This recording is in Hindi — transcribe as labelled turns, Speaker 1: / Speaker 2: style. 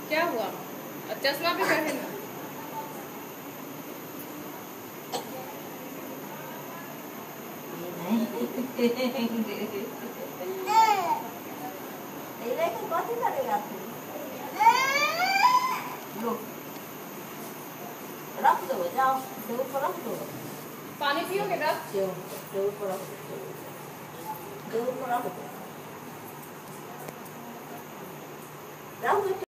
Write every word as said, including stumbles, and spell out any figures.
Speaker 1: क्या हुआ? और चश्मा भी पहनना।
Speaker 2: कथी करेगा तू? लो रख दो, जाओ टेबल पर रख दो।
Speaker 1: पानी पियोगे ना?
Speaker 2: टेबल पर रख दो, टेबल पर रख दो, रख दो।